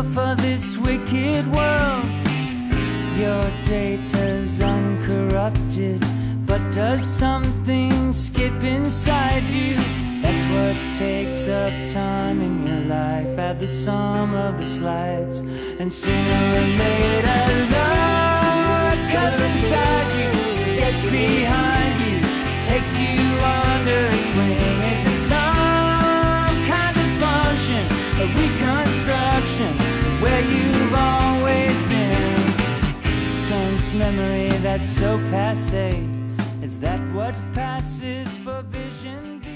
for this wicked world. Your data's uncorrupted, but does something skip inside you? That's what takes up time in your life. Add the sum of the slides, and sooner or later love cuts inside you, gets behind you, takes you under its wing. Is it some kind of function, a reconstruction of where you've always been? Sense memory that's so passé, is that what passes for vision?